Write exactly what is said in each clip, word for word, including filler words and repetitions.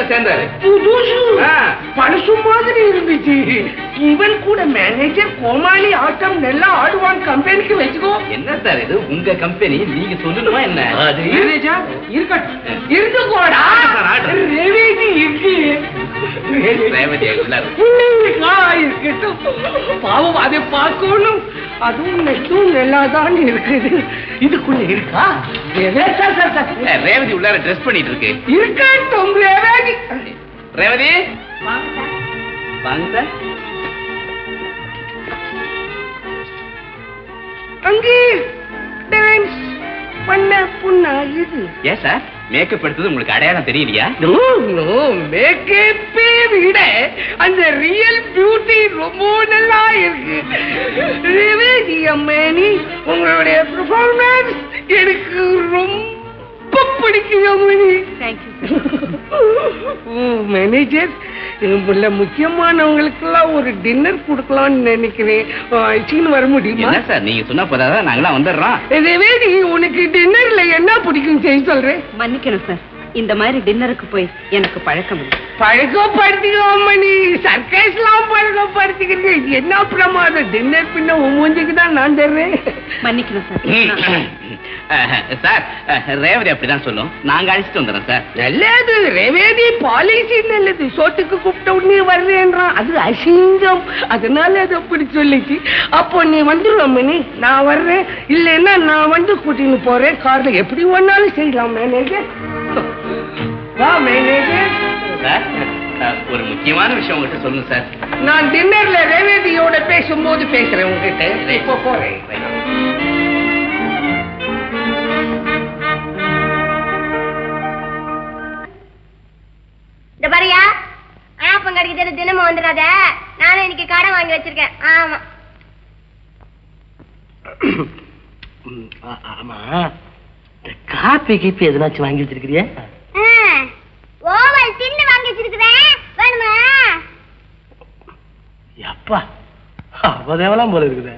தான் சேர்ந்தாரு. புதுசு பழசு மாதிரி இருந்துச்சு. இவன் கூட மேனேஜர் கோமாளி ஆட்டம் நல்லா ஆடுவான், கம்பெனிக்கு வச்சுக்கோ. என்ன சார் இது உங்க கம்பெனி, நீங்க சொல்லணுமா என்ன? இருக்கட்டும் இருந்துக்கோடா. ரேவதி இருக்கு, இருக்கட்டும். பாவம் அதை பார்க்கணும். அதுவும் நெட்டும் நல்லாதான் இருக்குது. இதுக்குள்ள இருக்கா ரேவதி உள்ளார ட்ரெஸ் பண்ணிட்டு இருக்கு. இருக்கட்டும் ரேவதி. ரேவதி வாங்க சார். அங்கே டான்ஸ் பண்ண புண்ணா இது. ஏன் சார் மேக்கப் எடுத்தது உங்களுக்கு அடையாளம் தெரியலையா? மேக்கப்பே விட அந்த ரியல் பியூட்டி ரொம்ப நல்லா இருக்கு. ரேவதி அம்மணி, உங்களுடைய பெர்ஃபார்மன்ஸ் எனக்கு ரொம்ப பிடிக்கும் அம்மணி. மேனேஜர், முக்கியமானவங்களுக்கு எல்லாம் ஒரு டின்னர் கொடுக்கலாம்னு நினைக்கிறேன். வர முடியுமா சார்? நீங்க சொன்னா போதாதான், நாங்களாம் வந்துடுறோம். ரேவதி, உனக்கு டின்னர்ல என்ன பிடிக்கும் செய்ய சொல்றேன். மன்னிக்கணும் சார், இந்த மாதிரி டின்னருக்கு போய் எனக்கு பழக்கம் இல்லை. பழக்கப்படுத்திக்கோமணி, சர்க்கஸ் எல்லாம் பழக்கப்படுத்திக்கிறீங்க. என்ன பிரமாதம். டின்னர் பின்ன மூஞ்சிக்கு தான் நான் தர்றேன். மன்னிக்கணும் சார். சார் ரேவதி அப்படிதான் சொல்லும், நாங்க அழைச்சிட்டு வந்துடுறோம் சார். நல்லது ரேவதி, பாலிசி நல்லது. சோட்டுக்கு கூப்பிட்ட உடனே வர்றேன்றான், அது அசிங்கம். அதனால அது அப்படி சொல்லிச்சு. அப்போ நீ வந்துருவம்மணி, நான் வர்றேன். இல்லைன்னா நான் வந்து கூட்டின்னு போறேன் கார்ல. எப்படி ஒன்னாலும் செய்யலாம் மேனேஜர். வா மேனேஜர். சார் ஒரு முக்கியமான விஷயம் உங்ககிட்ட சொல்லுங்க சார். நான் டின்னர்ல ரேவதியோட பேசும்போது பேசுறேன் உங்ககிட்ட. இப்போ போறேன். இந்த பாரியா, ஆப்பம் கிடைக்கிற தினமும் வந்துடாத. நானும் இன்னைக்கு கடை வாங்கி வச்சிருக்கேன். ஆமா ஆமா, காப்பி கீப்பி எதுனாச்சும் வாங்கி வச்சிருக்கிறியா? ஓவல் தின்னு வாங்கி வச்சிருக்கிறேன், வேணுமா? அப்பா அவதேவலாம் போல இருக்குது.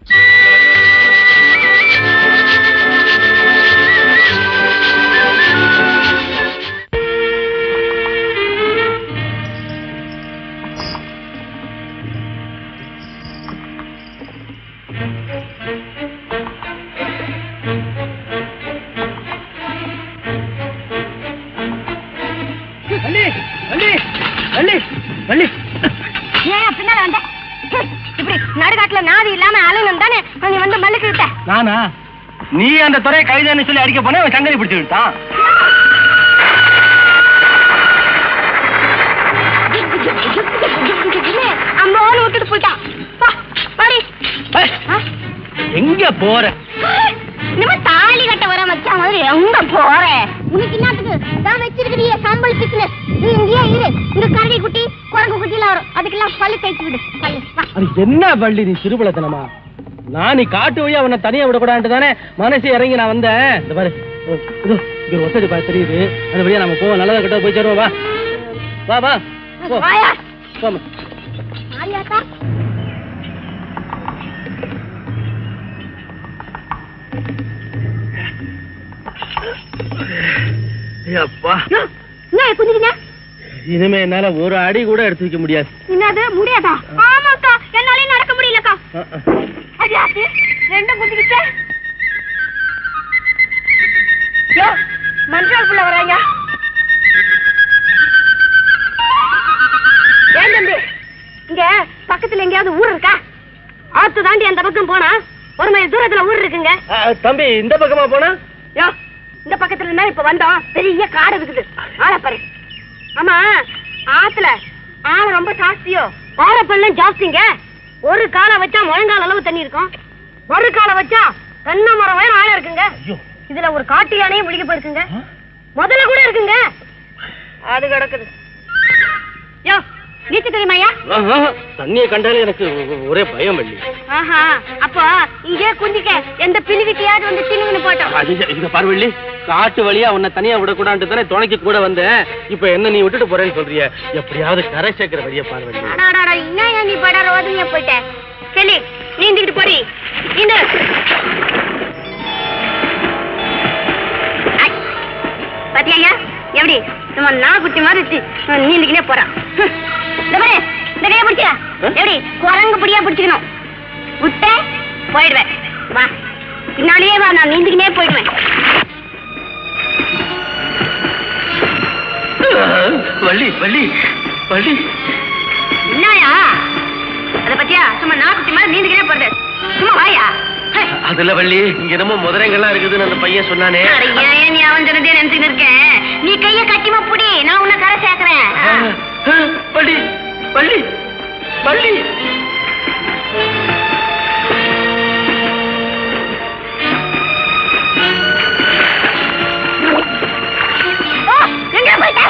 நடுக்காட்டுல நாதி இல்லாம அலுவலம் தானே நீ வந்து மல்லுக்கு விட்ட. நானா? நீ அந்த துறையை கைதான்னு சொல்லி அடிக்க போன சங்கரி பிடிச்சு விட்டான். அம்மாவோட விட்டுட்டு போயிட்டான். எங்க போற? நம்ம தாலி கட்ட வர மச்சா மாதிரி எங்க போற? உனக்கு என்னத்துக்கு தான் வச்சிருக்கிறிய சாம்பல் பிசினஸ்? நீ இங்கேயே இரு. இங்க கரடி குட்டி குரங்கு குட்டிலாம் வரும், அதுக்கெல்லாம் பல்லு தேய்ச்சி விடு. அது என்ன பள்ளி நீ சிறுபலத்தனமா? நான் நீ காட்டு வழியா அவனை தனியா விடக்கூடாது தானே மனசு இறங்கி நான் வந்தேன். இந்த பாரு இங்க ஒசடி பா தெரியுது, அது வழியா நம்ம போவோம். நல்லதா கிட்ட போய் சேருவோம். வா வா வா. போமா ஆரியாக்கா. இனிமே என்னால ஒரு அடி கூட எடுத்து வைக்க முடியாது. என்னது முடியாதா? ஆமாக்கா, என்னாலயும் நடக்க முடியலக்கா. அடியாத்து ரெண்டும் குதிக்கிச்சே. யோ மஞ்சள் புள்ள வராங்க. ஏன் தம்பி, இங்க பக்கத்துல எங்கேயாவது ஊர் இருக்கா? ஆத்து தாண்டி அந்த பக்கம் போனா ஒரு மைல் தூரத்துல ஊர் இருக்குங்க. தம்பி இந்த பக்கமா போனா? யோ இந்த பக்கத்துல இருந்தா இப்ப வந்தோம், பெரிய காடு இருக்குது. ஆள பாரு. ஆமா ஆத்துல ஆளை ரொம்ப ஜாஸ்தியோ? ஆழப்பெல்லாம் ஜாஸ்திங்க. ஒரு காலை வச்சா முழங்கால் அளவு தண்ணி இருக்கும், ஒரு காலை வச்சா தென்னை மரம் வேற ஆழம் இருக்குங்க. இதுல ஒரு காட்டு யானையும் பிடிக்க போயிருக்குங்க, முதல்ல கூட இருக்குங்க. அது கிடக்குது. யோ நீச்சல் தெரியுமாயா? தண்ணியை கண்டாலே எனக்கு ஒரே பயம் பண்ணி. ஆஹா, அப்போ இங்கே குந்திக்க எந்த பிணிவிக்கையாவது வந்து தின்னு போட்டோம். இத பார்வள்ளி, காட்டு வழியா உன்னை தனியா விடக்கூடாது தானே துணைக்கு கூட வந்தேன். இப்ப என்ன நீ விட்டுட்டு போறேன்னு சொல்றிய? எப்படியாவது கரை சேர்க்கிற வழியா பார்வள்ளி. என்ன நீ பட ரோதனையா போயிட்ட? சரி நீந்திக்கிட்டு போறி. இந்த பாத்தியா எப்படி நம்ம சும்மா நாக்குட்டி மாதிரி நீந்திக்கினே போறான். இந்த மாதிரி இந்த கையை பிடிச்சா எப்படி குரங்கு பிடியா பிடிச்சிக்கணும். விட்ட போயிடுவேன். வா பின்னாலேயே வா, நான் நீந்திக்கினே போயிடுவேன். வள்ளி வள்ளி வள்ளி என்னயா அத பத்தியா? சும்மா நாக்குட்டி மாதிரி நீந்திக்கினே போறது. சும்மா வாயா. அதுல வள்ளி இங்க என்னமோ முதலைங்கெல்லாம் இருக்குதுன்னு அந்த பையன் சொன்னானே. ஏன் நீ அவன் சொன்னதே நினைச்சுட்டு இருக்கேன். நீ கைய கட்டிமா புடி, நான் உன்னை கரை சேர்க்கிறேன். வள்ளி வள்ளி வள்ளி எங்க போயிட்ட?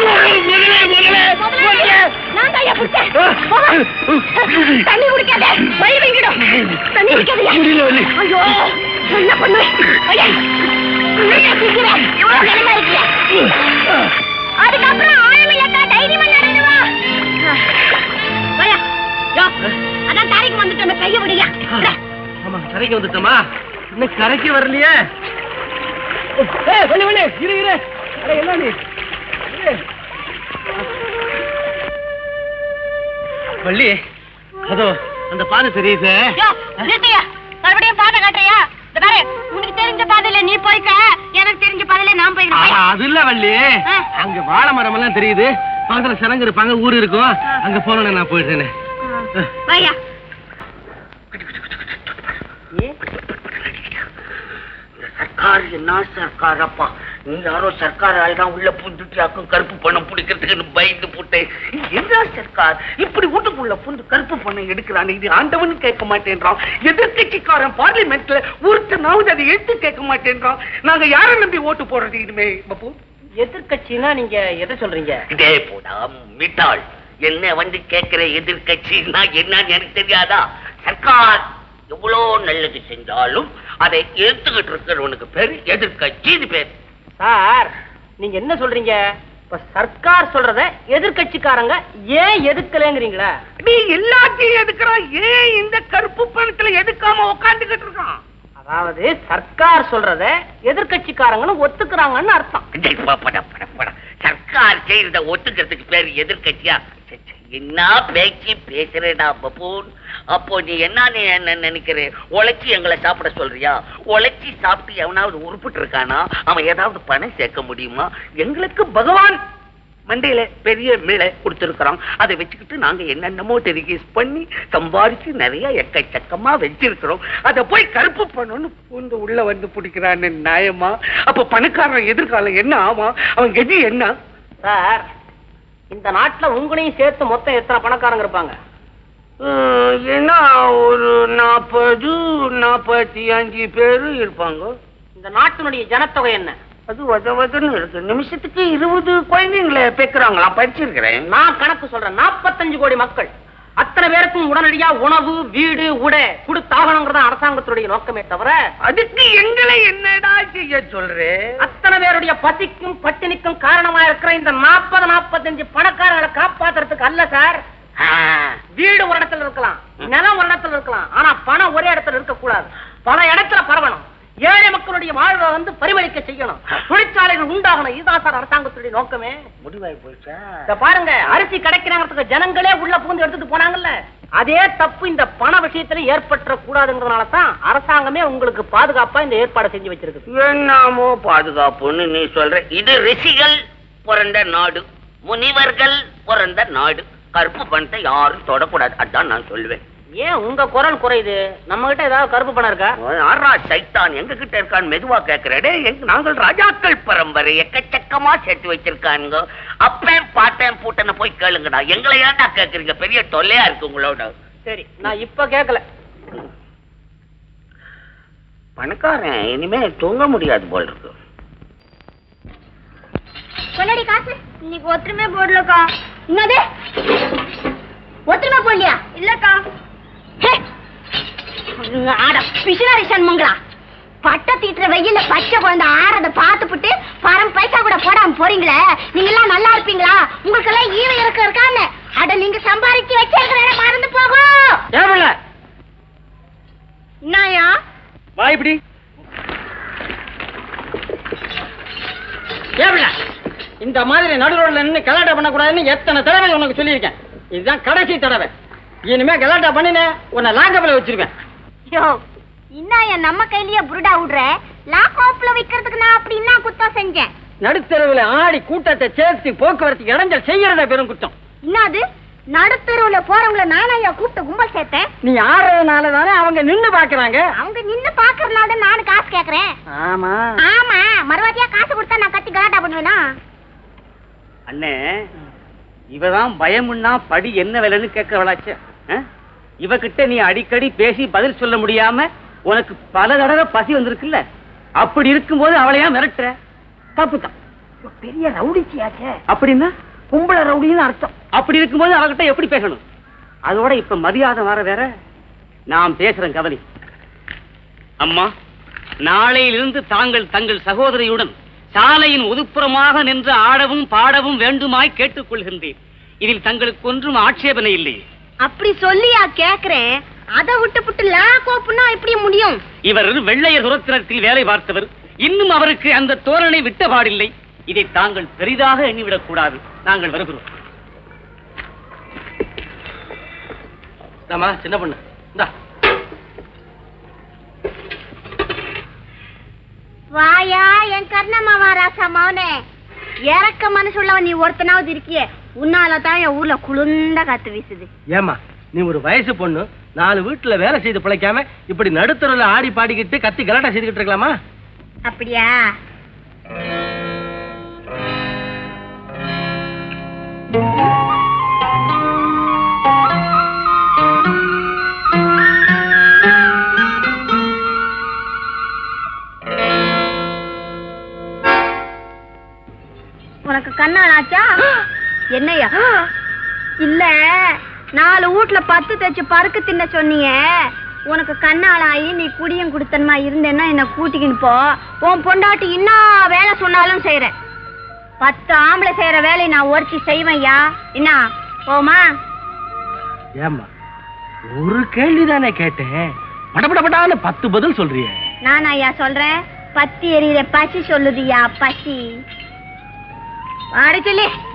நான் கைய பிடிச்சேன். தண்ணி குடிக்காத, வயிறு வெங்கிடும். தண்ணி குடிக்காதயா? ஐயோ என்ன பண்ணுவேன்? இவ்வளவு நிலைமை இருக்கியா? அதுக்கப்புறம் ஆழமில்லக்கா தைரியமா நடந்து வா. வாயா. யோ, அதான் தரைக்கு வந்துட்டோமே, கைய விடுயா. ஆமா கரைக்கு வந்துட்டோமா? இன்னும் கரைக்கு வரலையே. வள்ளி வள்ளி இரு இரு. அட என்ன நீ வள்ளி? அதோ அந்த பாதை தெரியுது. நிறுத்தியா, மறுபடியும் பாதை காட்டுறியா? இந்த பாரு, உனக்கு தெரிஞ்ச பாதையில நீ போய்க்க, எனக்கு தெரிஞ்ச பாதையில நான் போய்க்கிறேன். அது இல்ல வள்ளி, அங்க வாழை மரம் எல்லாம் தெரியுது, பக்கத்துல சரங்கு இருப்பாங்க, ஊரு இருக்கும், அங்க போனோன்னு நான் போயிடுறேன். வாயா. சர்க்கார் என்ன சர்க்கார்? அப்பா நீ யாரோ சர்க்கார் ஆயிதான் உள்ள புந்துட்டியாக்கும் கருப்பு பணம் பிடிக்கிறதுக்கு பயந்து போட்டேன். என்ன சர்க்கார் இப்படி வீட்டுக்குள்ள புந்து கருப்பு பணம் எடுக்கிறான்? இது ஆண்டவன் கேட்க மாட்டேன்றான், எதிர்கட்சிக்காரன் பார்லிமெண்ட்ல ஒருத்தனாவது அதை எடுத்து கேட்க மாட்டேன்றான். நாங்க யாரை நம்பி ஓட்டு போடுறது இனிமே? பப்பு எதிர்கட்சின்னா நீங்க எதை சொல்றீங்க? இதே போடா மிட்டாள், என்ன வந்து கேட்கிற எதிர்கட்சின்னா என்னன்னு எனக்கு தெரியாதா? சர்க்கார் எவ்வளோ நல்லது செஞ்சாலும் அதை எடுத்துக்கிட்டு இருக்கிறவனுக்கு பேரு எதிர்கட்சின்னு பேர். சார் நீங்க என்ன சொல்றீங்க? இப்ப சர்க்கார் சொல்றத எதிர்கட்சிக்காரங்க ஏன் எதுக்கலங்கிறீங்களா? நீ எல்லாத்தையும் எதுக்குறான், ஏன் இந்த கருப்பு பணத்துல எதுக்காம உட்காந்துக்கிட்டு இருக்கான்? அதாவது சர்க்கார் சொல்றத எதிர்கட்சிக்காரங்களும் ஒத்துக்கிறாங்கன்னு அர்த்தம். சர்க்கார் செய்யறத ஒத்துக்கிறதுக்கு பேரு எதிர்கட்சியா? என்ன பேச்சு பேசுறேடா பப்பூன். அப்போ நீ என்ன நினைக்கிற? உழைச்சி எங்களை சாப்பிட சொல்றியா? உழைச்சி சாப்பிட்டு எவனாவது உருப்பிட்டு இருக்கானா? அவன் ஏதாவது பணம் சேர்க்க முடியுமா? எங்களுக்கு பகவான் மண்டையில பெரிய மிளை கொடுத்திருக்கிறோம், அதை வச்சுக்கிட்டு நாங்க என்னென்னமோ டெலிகேஸ் பண்ணி சம்பாதிச்சு நிறைய எக்கச்சக்கமா வச்சிருக்கிறோம். அதை போய் கருப்பு பண்ணணும்னு பூந்து உள்ள வந்து பிடிக்கிறான்னு நியாயமா? அப்ப பணக்காரன் எதிர்காலம் என்ன ஆமா? அவன் கதி என்ன? சார் இந்த நாட்டுல உங்களையும் சேர்த்து மொத்தம் எத்தனை பணக்காரங்க இருப்பாங்க? ஏன்னா ஒரு நாற்பது நாற்பத்தி அஞ்சு பேரு இருப்பாங்க. இந்த நாட்டினுடைய ஜனத்தொகை என்ன? அது வத வதன்னு இருக்கு. நிமிஷத்துக்கு இருபது குழந்தைங்களை பெக்குறாங்களா? படிச்சிருக்கிறேன். நான் கணக்கு சொல்றேன், நாற்பத்தஞ்சு கோடி மக்கள். அத்தனை பேருக்கும் உடனடியா உணவு வீடு உடை கொடுத்தாகணுங்கிறத அரசாங்கத்துடைய நோக்கமே தவிர அதுக்கு எங்களை என்னடா செய்ய சொல்றேன்? அத்தனை பேருடைய பசிக்கும் பட்டினிக்கும் காரணமா இருக்கிற இந்த நாற்பது நாற்பத்தஞ்சு பணக்காரர்களை காப்பாத்துறதுக்கு அல்ல சார். வீடு ஒரு இடத்துல இருக்கலாம், நிலம் ஒரு இடத்துல இருக்கலாம், ஆனா பணம் ஒரே இடத்துல இருக்க கூடாது. பல இடத்துல பரவணும். ஏழை மக்களுடைய வாழ்வை வந்து பரிமளிக்க செய்யணும். தொழிற்சாலைகள் உண்டாகணும். இதுதான் சார் அரசாங்கத்துடைய நோக்கமே. முடிவாய் போச்சா? பாருங்க, அரிசி கிடைக்கிறாங்கிறதுக்கு ஜனங்களே உள்ள பூந்து எடுத்துட்டு போனாங்கல்ல, அதே தப்பு இந்த பண விஷயத்துல ஏற்பட்ட கூடாதுங்கிறதுனால தான் அரசாங்கமே உங்களுக்கு பாதுகாப்பா இந்த ஏற்பாடு செஞ்சு வச்சிருக்கு. என்னமோ பாதுகாப்புன்னு நீ சொல்ற. இது ரிஷிகள் பிறந்த நாடு, முனிவர்கள் பிறந்த நாடு. கருப்பு பணத்தை யாரும் தொடக்கூடாது, அதான் நான் சொல்லுவேன். ஏன் உங்க குரல் குறையுது? நம்ம கிட்ட ஏதாவது கருப்பு பணம் இருக்கா? ஆறா சைத்தான் எங்க கிட்ட இருக்கான்னு மெதுவா கேக்குறே. நாங்கள் ராஜாக்கள் பரம்பரை, எக்கச்சக்கமா சேர்த்து வச்சிருக்கானுங்க. அப்பேன் பாட்டேன் பூட்டனை போய் கேளுங்கடா. எங்களை ஏன்டா கேக்குறீங்க? பெரிய தொல்லையா இருக்கு உங்களோட. சரி, நான் இப்ப கேட்கல. பணக்காரன் இனிமே தூங்க முடியாது போல் இருக்கு. கொள்ளடி காசு இன்னைக்கு ஒத்துமே போடலக்கா. என்னது ஒத்துமே போடலையா? இல்லக்கா. ஆட பிசினாரி சண்முங்களா, பட்ட தீட்டுற வெயில பச்சை குழந்தை ஆறத பாத்துப்புட்டு பரம் பைசா கூட போடாம போறீங்களே, நீங்க எல்லாம் நல்லா இருப்பீங்களா? உங்களுக்கு எல்லாம் ஈவ இருக்க இருக்கான்னு அட நீங்க சம்பாதிச்சு வச்சிருக்கிற மறந்து போகும். என்னயா வா இப்படி. இந்த மாதிரி நடுரோட்ல நின்று கலாட்டா பண்ணக்கூடாதுன்னு எத்தனை தடவை உனக்கு சொல்லியிருக்கேன். இதுதான் கடைசி தடவை. இனிமே கலாட்டா பண்ணினே உன்னை லாங்கப்பில் வச்சிருக்கேன். யோ இன்னும் என் நம்ம கையிலேயே புருடா விடுற. லாக்கோப்ல வைக்கிறதுக்கு நான் அப்படி என்ன குத்தம் செஞ்சேன்? நடுத்தெருவில் ஆடி கூட்டத்தை சேர்த்து போக்குவரத்து இடைஞ்சல் செய்யறத பெரும் குற்றம். என்னது நடுத்தெருவுல போறவங்கள நானாயா கூப்பிட்டு கும்பல் சேர்த்தேன்? நீ ஆடுறதுனால தானே அவங்க நின்னு பாக்குறாங்க. அவங்க நின்னு பாக்குறதுனால தான் நானும் காசு கேக்குறேன். ஆமா ஆமா மறுவாட்டியா காசு கொடுத்தா நான் கத்தி கலாட்டா பண்ணுவேனா? அண்ணே இவதான் பயமுன்னா படி என்ன விலைன்னு கேட்கவளாச்சே. இவகிட்ட நீ அடிக்கடி பேசி பதில் சொல்ல முடியாம உனக்கு பல தடவை பசி வந்திருக்குல்ல. அப்படி இருக்கும்போது அவளையா மிரட்டுற? தப்புதான். பெரிய ரவுடிச்சியாச்சே. அப்படின்னா கும்பல ரவுடின்னு அர்த்தம். அப்படி இருக்கும்போது அவகிட்ட எப்படி பேசணும்? அதோட இப்ப மரியாதை வர வேற. நான் பேசுறேன் கவனி. அம்மா, நாளையிலிருந்து தாங்கள் தங்கள் சகோதரியுடன் சாலையின் ஒதுப்புறமாக நின்று ஆடவும் பாடவும் வேண்டுமாய் கேட்டுக்கொள்கின்றேன். இதில் தங்களுக்கு ஒன்றும் ஆட்சேபனை இல்லை. அப்படி சொல்லியா கேக்குறேன். அதை விட்டு புட்டு லாக்கோப்புனா எப்படி முடியும்? இவர் வெள்ளையர் துரத்திரத்தில் வேலை பார்த்தவர். இன்னும் அவருக்கு அந்த தோரணை விட்ட பாடில்லை. இதை தாங்கள் பெரிதாக எண்ணிவிடக் கூடாது. நாங்கள் வருகிறோம். சின்ன பொண்ணு இந்தா. வாயா என் கர்ணமாவா ராசா மௌனே. இறக்க மனசுள்ளவன் நீ ஒருத்தனாவது இருக்கியே. உன்னாலதான் என் ஊர்ல குளிர்ந்த காத்து வீசுது. ஏமா நீ ஒரு வயசு பொண்ணு, நாலு வீட்டுல வேலை செய்து பிழைக்காம இப்படி நடுத்தருல ஆடி பாடிக்கிட்டு கத்தி கலாட்டா செய்துக்கிட்டு இருக்கலாமா? அப்படியா? உனக்கு கண்ணாளாச்சா? என்னையா? இல்ல நாலு வீட்டுல பத்து தச்சு பருக்கு தின்ன சொன்னீங்க. உனக்கு கண்ணாளாயி நீ குடியும் குடுத்தனமா இருந்தேன்னா என்ன கூட்டிக்கின்னு போ. உன் பொண்டாட்டி இன்னும் வேலை சொன்னாலும் செய்யறேன். பத்து ஆம்பளை செய்யற வேலையை நான் ஒருத்தி செய்வேன்யா. என்ன போமா? ஏமா ஒரு கேள்விதானே கேட்டேன், படபடப்படான்னு பத்து பதில் சொல்றிய. நான் ஐயா சொல்றேன், பத்தி எறிகிற பசி சொல்லுதியா பசி. வாடி சொல்லி